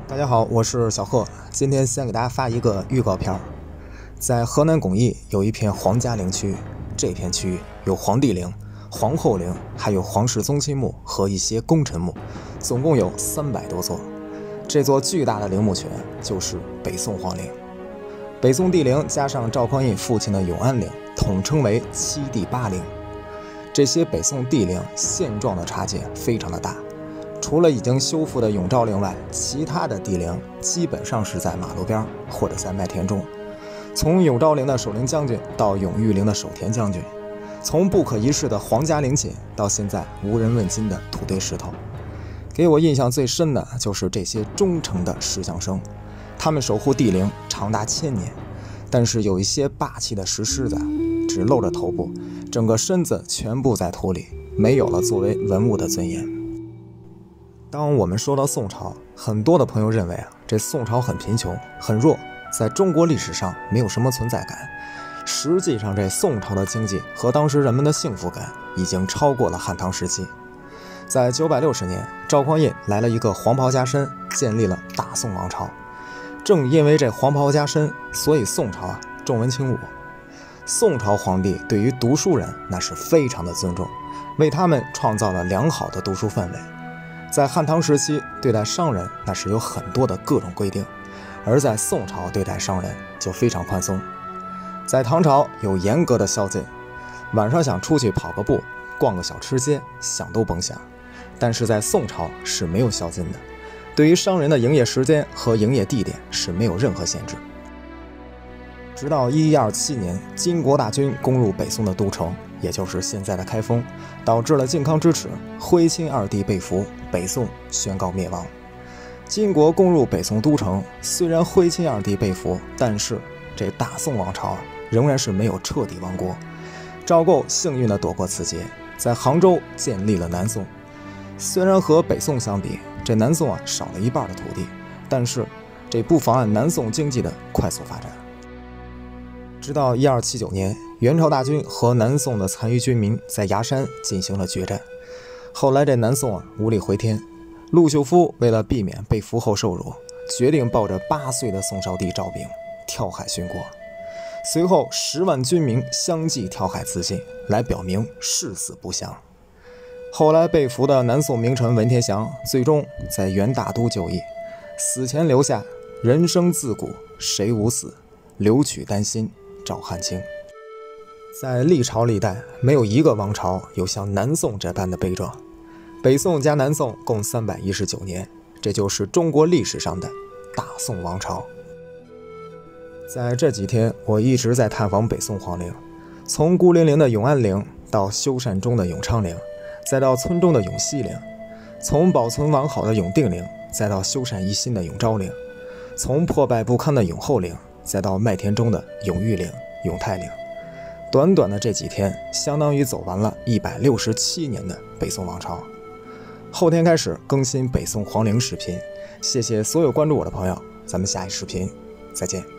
大家好，我是小贺，今天先给大家发一个预告片儿。在河南巩义有一片皇家陵区，这片区域有皇帝陵、皇后陵，还有皇室宗亲墓和一些功臣墓，总共有300多座。这座巨大的陵墓群就是北宋皇陵。北宋帝陵加上赵匡胤父亲的永安陵，统称为七帝八陵。这些北宋帝陵现状的差距非常的大。除了已经修复的永昭陵外，其他的帝陵基本上是在马路边或者在麦田中。从永昭陵的守陵将军到永裕陵的守田将军，从不可一世的皇家陵寝到现在无人问津的土堆石头。给我印象最深的就是这些忠诚的石像生，他们守护帝陵长达1000年，但是有一些霸气的石狮子只露着头部，整个身子全部在土里，没有了作为文物的尊严。当我们说到宋朝，很多的朋友认为这宋朝很贫穷很弱，在中国历史上没有什么存在感。实际上这宋朝的经济和当时人们的幸福感已经超过了汉唐时期。在960年，赵匡胤来了一个黄袍加身，建立了大宋王朝。正因为这黄袍加身，所以宋朝重文轻武。宋朝皇帝对于读书人那是非常的尊重，为他们创造了良好的读书氛围。在汉唐时期，对待商人那是有很多的各种规定，而在宋朝对待商人就非常宽松。在唐朝有严格的宵禁，晚上想出去跑个步、逛个小吃街，想都甭想。但是在宋朝是没有宵禁的，对于商人的营业时间和营业地点是没有任何限制。直到1127年，金国大军攻入北宋的都城，也就是现在的开封，导致了靖康之耻，徽钦二帝被俘，北宋宣告灭亡。金国攻入北宋都城，虽然徽钦二帝被俘，但是这大宋王朝仍然是没有彻底亡国。赵构幸运地躲过此劫，在杭州建立了南宋。虽然和北宋相比，这南宋少了一半的土地，但是这不妨碍南宋经济的快速发展。直到1279年，元朝大军和南宋的残余军民在崖山进行了决战。后来这南宋无力回天，陆秀夫为了避免被俘后受辱，决定抱着8岁的宋少帝赵昺跳海殉国。随后10万军民相继跳海自尽，来表明誓死不降。后来被俘的南宋名臣文天祥最终在元大都就义，死前留下“人生自古谁无死，留取丹心照汗青”。在历朝历代，没有一个王朝有像南宋这般的悲壮。北宋加南宋共319年，这就是中国历史上的大宋王朝。在这几天，我一直在探访北宋皇陵，从孤零零的永安陵到修缮中的永昌陵，再到村中的永熙陵，从保存完好的永定陵，再到修缮一新的永昭陵，从破败不堪的永后陵，再到麦田中的永裕陵、永泰陵。短短的这几天，相当于走完了167年的北宋王朝。后天开始更新北宋皇陵视频，谢谢所有关注我的朋友，咱们下一视频再见。